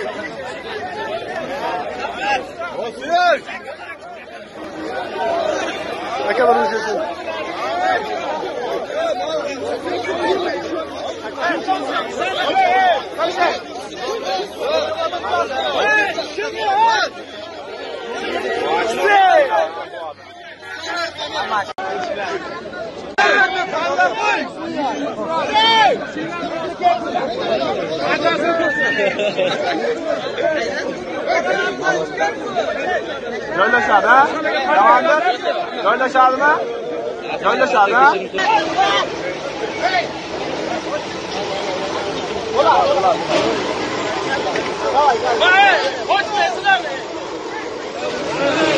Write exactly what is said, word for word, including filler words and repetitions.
Olsun. Ne kadar ücretsiz? Göl aşağıda ha? Tamamdır. Göl aşağıda mı? Göl aşağıda ha? Hoş geldin abi.